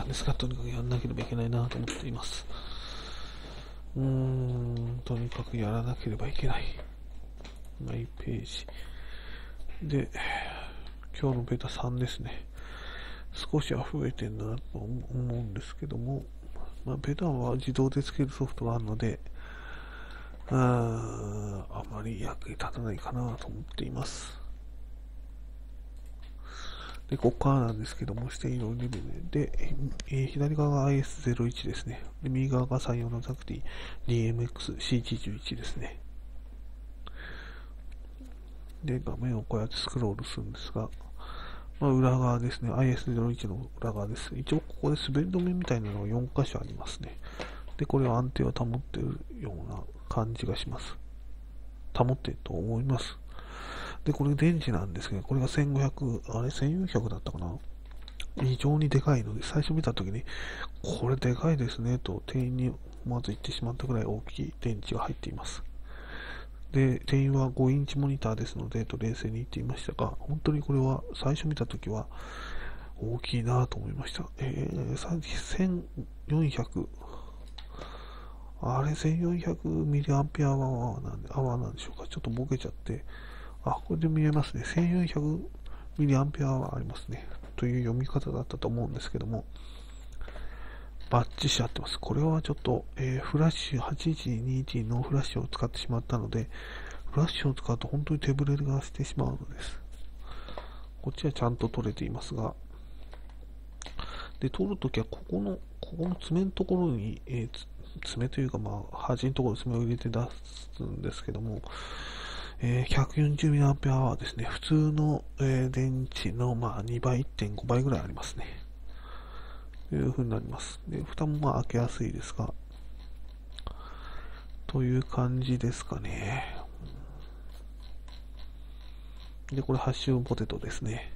たんですが、とにかくやらなければいけないなと思っています。とにかくやらなければいけない。マイページ。で、今日のベータ3ですね。少しは増えてるなと思うんですけども、ベータは自動でつけるソフトがあるので、あまり役に立たないかなと思っています。で、ここからなんですけども、指定色レベルで、左側が IS01 ですね。で、右側が採用のザクティ DMX-C11 ですね。で、画面をこうやってスクロールするんですが、裏側ですね。IS01 の裏側です。一応ここで滑り止めみたいなのが4箇所ありますね。で、これは安定を保っているような感じがします。保っていると思います。で、これ電池なんですけど、これが1500、1400だったかな。非常にでかいので、最初見たときに、これでかいですね、と店員にまず言ってしまったくらい大きい電池が入っています。で、店員は5インチモニターですので、冷静に言っていましたが、本当にこれは最初見たときは大きいなと思いました。1400、あれ1400ミリアンペアアワーなんでしょうか。ちょっとボケちゃって、これで見えますね。1400ミリアンペアアワーありますね。という読み方だったと思うんですけども、バッチし合ってます。これはちょっと、フラッシュ 8120 のフラッシュを使ってしまったので、フラッシュを使うと本当に手ブレがしてしまうのです。こっちはちゃんと取れていますが、で、取るときはここの爪のところに、爪というか端のところに爪を入れて出すんですけども、140mAh ですね。普通の、電池の2倍、1.5 倍ぐらいありますね。という風になります。で、蓋も開けやすいですが、という感じですかね。で、これハッシュポテトですね。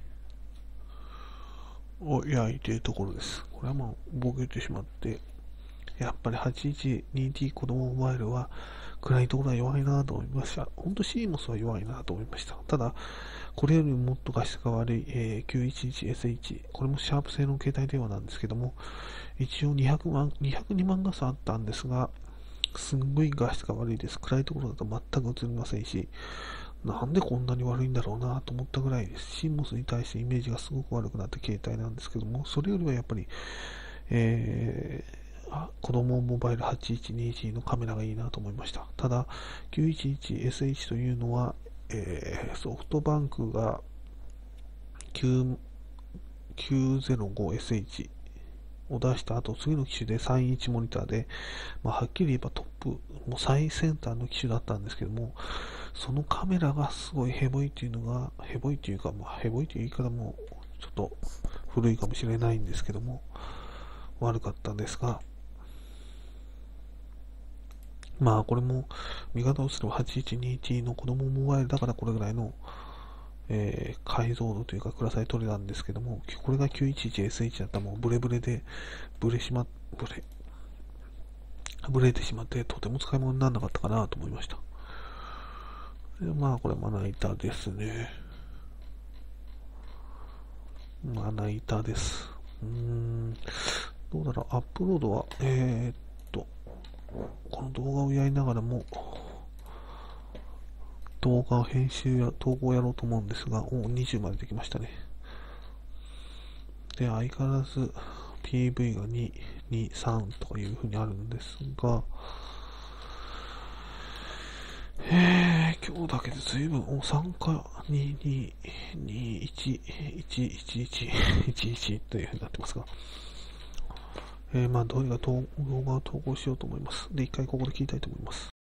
を焼いているところです。これはボケてしまって、やっぱり 812T 子供モバイルは暗いところは弱いなと思いました。本当 CMOS は弱いなと思いました。ただ、これよりもっと画質が悪い、911SH、これもシャープ製の携帯電話なんですけども、一応202万画素あったんですが、すんごい画質が悪いです。暗いところだと全く映りませんし、なんでこんなに悪いんだろうなと思ったぐらいです。CMOS に対してイメージがすごく悪くなった携帯なんですけども、それよりはやっぱり、子供モバイル 8120 のカメラがいいなと思いました。ただ、911SH というのは、ソフトバンクが 905SH を出した後、次の機種で3インチモニターで、はっきり言えばトップ、もう最先端の機種だったんですけども、そのカメラがすごいヘボいというのが、ヘボいというか、ヘボいという言い方もちょっと古いかもしれないんですけども、悪かったんですが、これも見方をすれば 812T の子供モバイルだからこれぐらいの、解像度というか暗さで撮れたんですけども、これが 911SH だったらもうブレてしまってとても使い物にならなかったかなと思いました。でこれまな板ですね。まな板です。どうだろう、アップロードは、この動画をやりながらも、動画編集や投稿をやろうと思うんですが、20までできましたね。で、相変わらず PV が2、2、3とかいう風にあるんですが、今日だけで随分、3回、2、2、2、1、1、1、1、1、1という風になってますが、どういう動画を投稿しようと思います。で、一回ここで切りたいと思います。